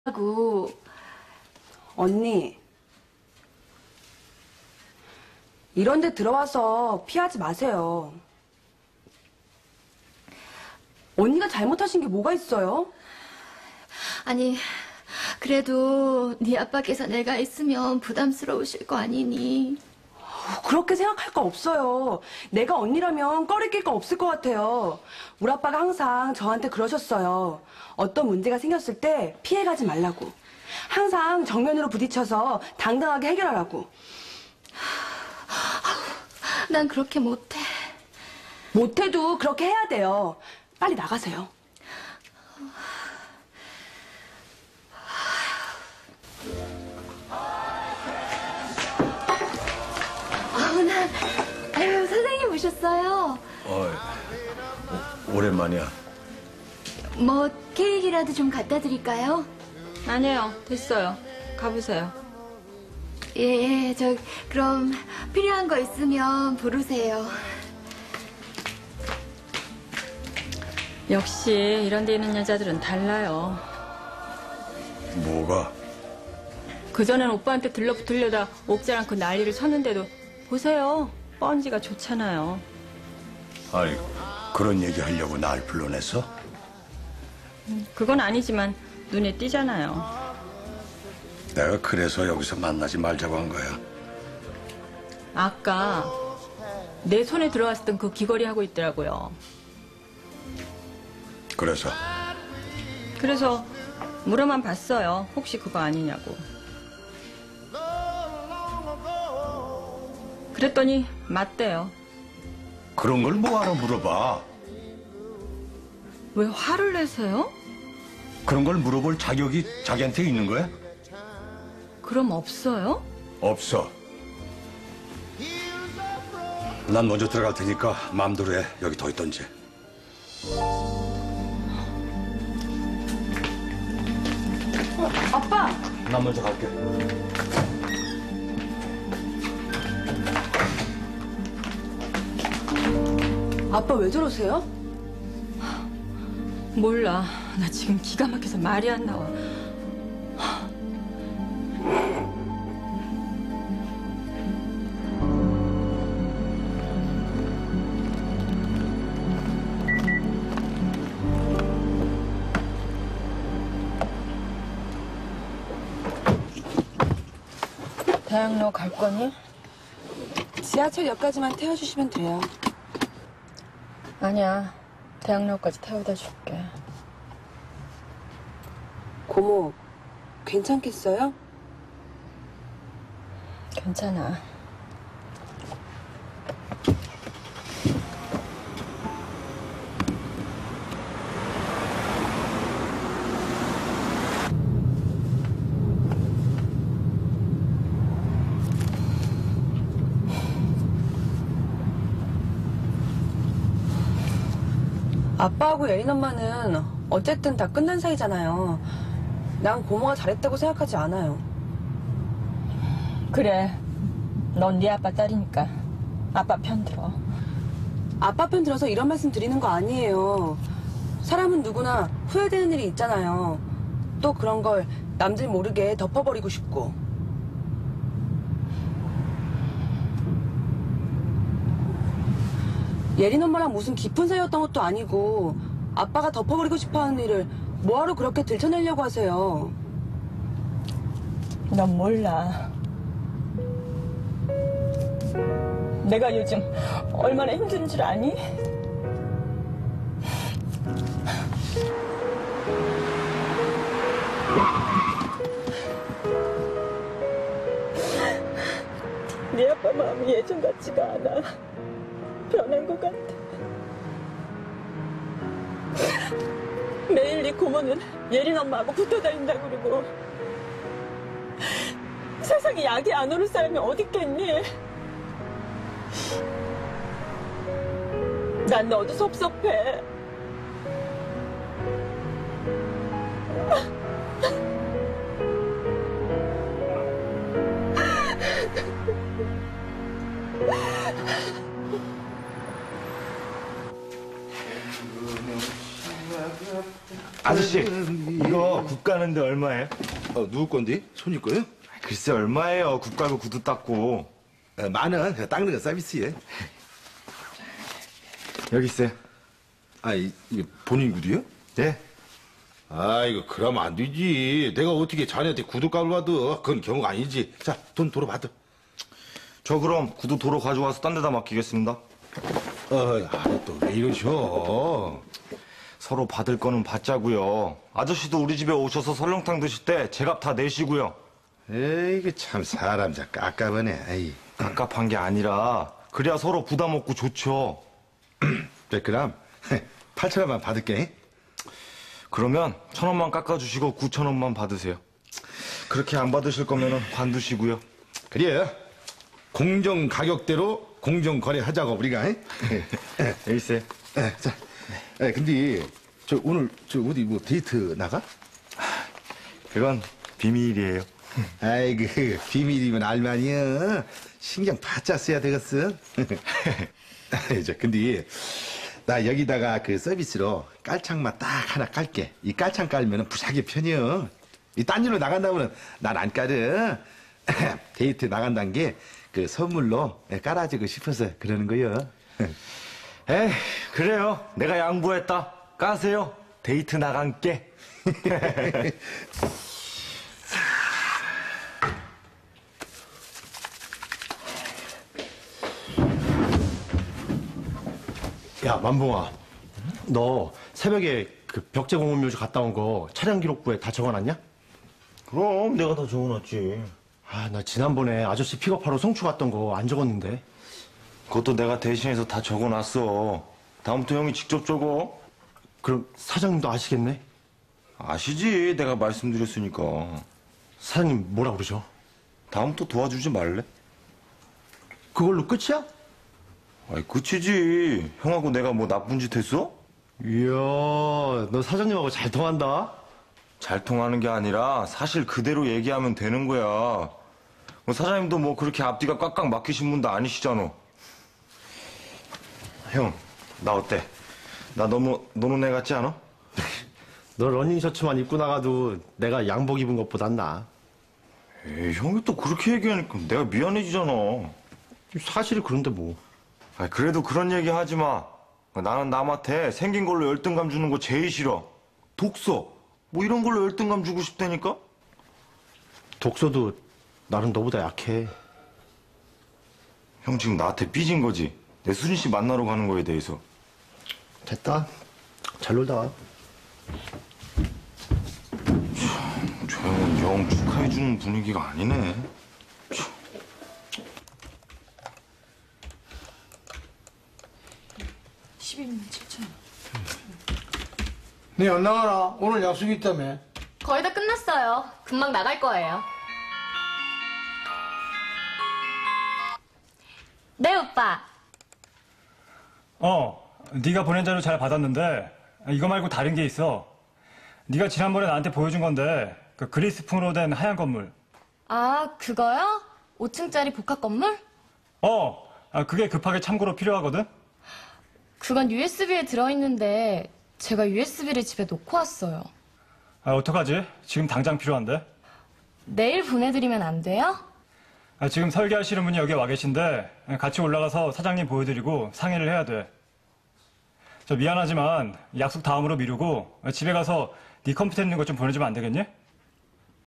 하고. 언니, 이런 데 들어와서 피하지 마세요. 언니가 잘못하신 게 뭐가 있어요? 아니, 그래도 네 아빠께서 내가 있으면 부담스러우실 거 아니니. 그렇게 생각할 거 없어요. 내가 언니라면 꺼리낄 거 없을 것 같아요. 우리 아빠가 항상 저한테 그러셨어요. 어떤 문제가 생겼을 때 피해가지 말라고. 항상 정면으로 부딪혀서 당당하게 해결하라고. 난 그렇게 못해. 못해도 그렇게 해야 돼요. 빨리 나가세요. 아유, 선생님 오셨어요. 오랜만이야. 뭐 케이크라도 좀 갖다 드릴까요? 아니에요. 됐어요. 가보세요. 예, 그럼 필요한 거 있으면 부르세요. 역시 이런 데 있는 여자들은 달라요. 뭐가? 그전엔 오빠한테 들러붙으려다 옥자 않고 난리를 쳤는데도 보세요. 뻔지가 좋잖아요. 아니, 그런 얘기 하려고 날 불러냈어? 그건 아니지만 눈에 띄잖아요. 내가 그래서 여기서 만나지 말자고 한 거야. 아까 내 손에 들어왔던 그 귀걸이 하고 있더라고요. 그래서 물어만 봤어요. 혹시 그거 아니냐고. 그랬더니 맞대요. 그런 걸 뭐하러 물어봐? 왜 화를 내세요? 그런 걸 물어볼 자격이 자기한테 있는 거야? 그럼 없어요? 없어. 난 먼저 들어갈 테니까 마음대로 해. 여기 더 있던지. 아빠! 난 먼저 갈게. 아빠 왜 저러세요? 몰라. 나 지금 기가 막혀서 말이 안 나와. 대학로 갈 거니? 지하철역까지만 태워주시면 돼요. 아니야. 대학로까지 태워다 줄게. 고모, 괜찮겠어요? 괜찮아. 아빠하고 예린 엄마는 어쨌든 다 끝난 사이잖아요. 난 고모가 잘했다고 생각하지 않아요. 그래. 넌 네 아빠 딸이니까 아빠 편 들어. 아빠 편 들어서 이런 말씀 드리는 거 아니에요. 사람은 누구나 후회되는 일이 있잖아요. 또 그런 걸 남들 모르게 덮어버리고 싶고. 예린 엄마랑 무슨 깊은 사이였던 것도 아니고 아빠가 덮어버리고 싶어하는 일을 뭐하러 그렇게 들춰내려고 하세요. 넌 몰라. 내가 요즘 얼마나 힘든 줄 아니? 네 아빠 마음이 예전 같지가 않아. 변한 것 같아. 매일 네 고모는 예린 엄마하고 붙어 다닌다고 그러고 세상에 약이 안 오를 사람이 어딨겠니? 난 너도 섭섭해. 아저씨, 이거 굽 가는데 얼마예요? 누구 건데? 손님 거요? 글쎄 얼마예요? 굽 갈고 구두 닦고. 10,000원. 그냥 닦는 거 서비스에. 여기 있어요. 이게 본인 구두요? 네. 이거 그러면 안 되지. 내가 어떻게 자네한테 구두값을 받아? 그건 경우가 아니지. 자, 돈 도로 받아. 저 그럼 구두 도로 가져와서 딴 데다 맡기겠습니다. 또 왜 이러셔? 서로 받을 거는 받자고요. 아저씨도 우리 집에 오셔서 설렁탕 드실 때 제값 다 내시고요. 에이그 참 사람 자 깝깝하네. 에이. 갑갑한 게 아니라 그래야 서로 부담 없고 좋죠. 그럼 8,000원만 받을게. 그러면 1,000원만 깎아주시고 9,000원만 받으세요. 그렇게 안 받으실 거면 관두시고요. 그래요. 공정 가격대로 공정 거래하자고 우리가. 여기 있어요. 자, 근데 오늘 어디 뭐 데이트 나가? 그건 비밀이에요. 아이고 비밀이면 알만이야. 신경 바짝 써야 되겠어. 근데 나 여기다가 그 서비스로 깔창만 딱 하나 깔게. 이 깔창 깔면은 부작이 편해요. 이 딴 일로 나간다면은 난 안 깔어. 데이트 나간다는 게 그 선물로 깔아주고 싶어서 그러는 거요. 에이, 그래요. 내가 양보했다. 까세요. 데이트 나간 게. 야, 만봉아. 너 새벽에 그 벽제공원 묘지 갔다 온 거 차량 기록부에 다 적어놨냐? 그럼 내가 다 적어놨지. 나 지난번에 아저씨 픽업하러 송추 갔던 거 안 적었는데. 그것도 내가 대신해서 다 적어놨어. 다음부터 형이 직접 적어. 그럼 사장님도 아시겠네? 아시지. 내가 말씀드렸으니까. 사장님 뭐라 그러죠? 다음부터 도와주지 말래? 그걸로 끝이야? 아이, 끝이지. 형하고 내가 뭐 나쁜 짓 했어? 이야, 너 사장님하고 잘 통한다. 잘 통하는 게 아니라 사실 그대로 얘기하면 되는 거야. 뭐 사장님도 뭐 그렇게 앞뒤가 꽉꽉 막히신 분도 아니시잖아. 형, 나 어때? 나 너무 노는 애 같지 않아? 너 러닝 셔츠만 입고 나가도 내가 양복 입은 것보단 나아. 에이, 형이 또 그렇게 얘기하니까 내가 미안해지잖아. 사실이 그런데 뭐. 아, 그래도 그런 얘기 하지 마. 나는 남한테 생긴 걸로 열등감 주는 거 제일 싫어. 독서. 뭐 이런 걸로 열등감 주고 싶다니까? 독서도 나는 너보다 약해. 형 지금 나한테 삐진 거지? 내 수진 씨 만나러 가는 거에 대해서. 됐다. 잘 놀다 와. 저 형은 영 축하해주는 분위기가 아니네. 네, 안 나가나? 오늘 약속이 있다며. 거의 다 끝났어요. 금방 나갈 거예요. 네, 오빠. 네가 보낸 자료 잘 받았는데 이거 말고 다른 게 있어. 네가 지난번에 나한테 보여준 건데 그 그리스풍으로 된 하얀 건물. 아, 그거요? 5층짜리 복합 건물? 그게 급하게 참고로 필요하거든. 그건 USB에 들어있는데 제가 USB를 집에 놓고 왔어요. 어떡하지? 지금 당장 필요한데. 내일 보내드리면 안 돼요? 지금 설계하시는 분이 여기 와 계신데 같이 올라가서 사장님 보여드리고 상의를 해야 돼. 저 미안하지만 약속 다음으로 미루고 집에 가서 네 컴퓨터 있는 것 좀 보내주면 안 되겠니?